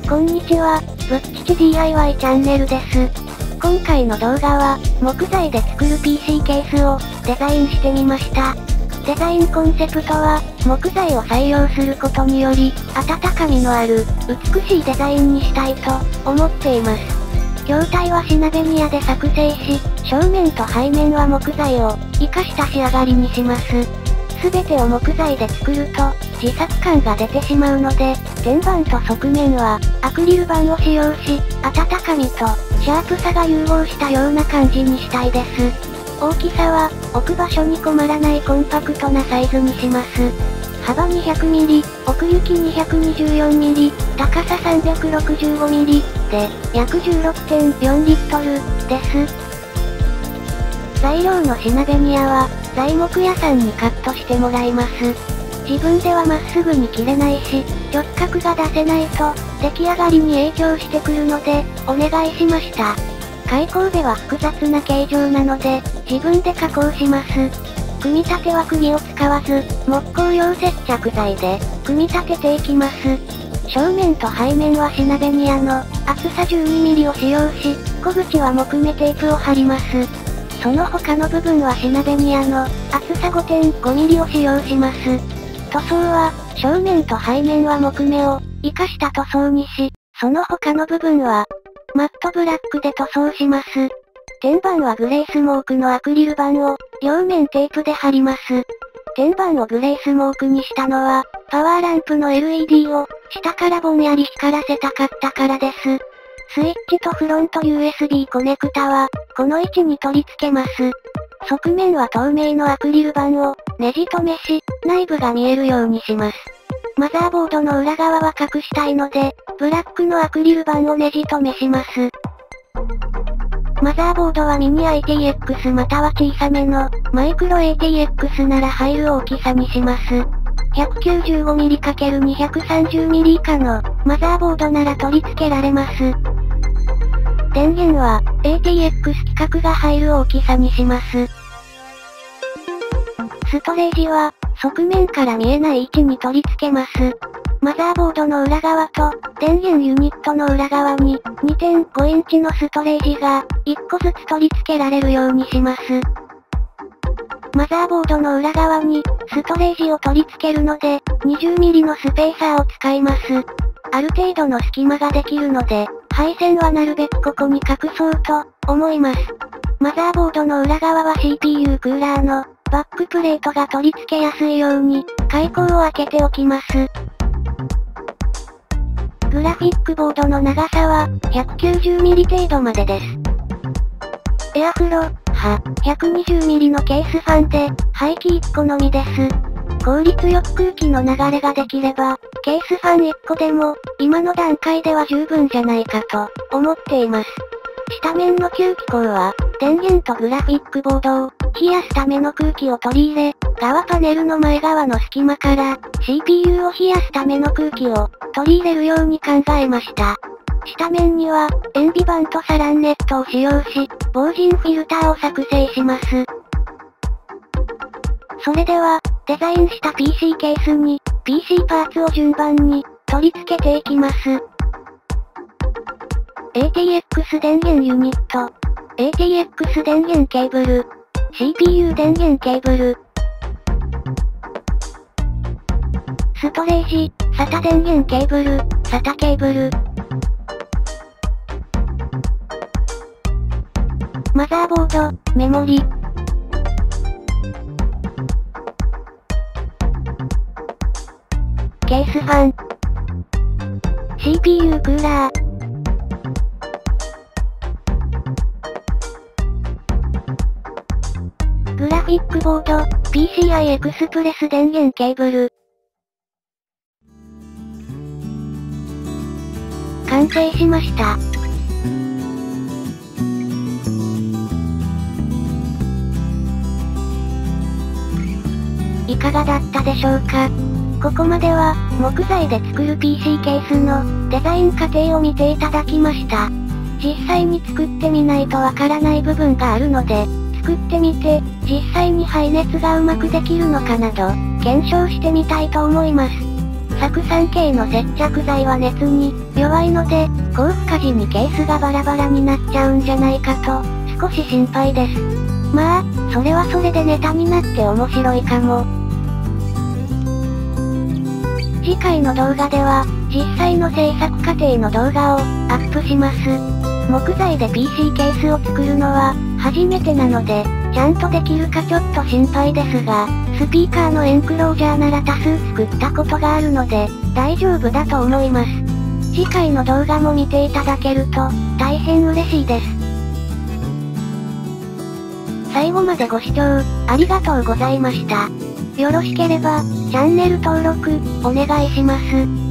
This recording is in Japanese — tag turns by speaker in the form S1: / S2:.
S1: こんにちは、ぶっちち DIY チャンネルです。今回の動画は、木材で作る PC ケースをデザインしてみました。デザインコンセプトは、木材を採用することにより、温かみのある、美しいデザインにしたいと思っています。筐体はシナベニヤで作成し、正面と背面は木材を活かした仕上がりにします。すべてを木材で作ると、自作感が出てしまうので、天板と側面は、アクリル板を使用し、温かみと、シャープさが融合したような感じにしたいです。大きさは、置く場所に困らないコンパクトなサイズにします。幅 200mm、奥行き 224mm、高さ 365mm で、約 16.4 リットルです。材料のシナベニヤは、材木屋さんにカットしてもらいます。自分ではまっすぐに切れないし、直角が出せないと、出来上がりに影響してくるので、お願いしました。開口部は複雑な形状なので、自分で加工します。組み立ては釘を使わず、木工用接着剤で、組み立てていきます。正面と背面はシナベニヤの厚さ 12mm を使用し、小口は木目テープを貼ります。その他の部分はシナベニヤの厚さ 5.5mm を使用します。塗装は、正面と背面は木目を活かした塗装にし、その他の部分は、マットブラックで塗装します。天板はグレースモークのアクリル板を、両面テープで貼ります。天板をグレースモークにしたのは、パワーランプの LED を、下からぼんやり光らせたかったからです。スイッチとフロント USB コネクタは、この位置に取り付けます。側面は透明のアクリル板を、ネジ止めし、内部が見えるようにします。マザーボードの裏側は隠したいので、ブラックのアクリル板をネジ止めします。マザーボードはミニ ATX または小さめの、マイクロ ATX なら入る大きさにします。195mm×230mm 以下の、マザーボードなら取り付けられます。電源は、ATX 規格が入る大きさにします。ストレージは、側面から見えない位置に取り付けます。マザーボードの裏側と、電源ユニットの裏側に、2.5 インチのストレージが、1個ずつ取り付けられるようにします。マザーボードの裏側に、ストレージを取り付けるので、20mm のスペーサーを使います。ある程度の隙間ができるので、配線はなるべくここに隠そうと、思います。マザーボードの裏側は CPU クーラーの、バックプレートが取り付けやすいように、開口を開けておきます。グラフィックボードの長さは、190mm 程度までです。エアフロ、120mm のケースファンで、排気1個のみです。効率よく空気の流れができれば、ケースファン1個でも、今の段階では十分じゃないかと、思っています。下面の吸気口は、電源とグラフィックボードを、冷やすための空気を取り入れ、側パネルの前側の隙間から、CPU を冷やすための空気を、取り入れるように考えました。下面には、塩ビ板とサランネットを使用し、防塵フィルターを作成します。それでは、デザインした PC ケースに、PC パーツを順番に、取り付けていきます。ATX 電源ユニット、ATX 電源ケーブル、CPU 電源ケーブル、ストレージ、SATA 電源ケーブル、SATA ケーブル、マザーボード、メモリ、ケースファン、CPU クーラー、グラフィックボード、PCI エクスプレス電源ケーブル。完成しました。いかがだったでしょうか？ここまでは、木材で作る PC ケースのデザイン過程を見ていただきました。実際に作ってみないとわからない部分があるので、作ってみて、実際に排熱がうまくできるのかなど、検証してみたいと思います。 酢酸系の接着剤は熱に弱いので、高負荷時にケースがバラバラになっちゃうんじゃないかと、少し心配です。まあ、それはそれでネタになって面白いかも。次回の動画では、実際の制作過程の動画をアップします。木材で PC ケースを作るのは初めてなので、ちゃんとできるかちょっと心配ですが、スピーカーのエンクロージャーなら多数作ったことがあるので、大丈夫だと思います。次回の動画も見ていただけると、大変嬉しいです。最後までご視聴、ありがとうございました。よろしければ、チャンネル登録、お願いします。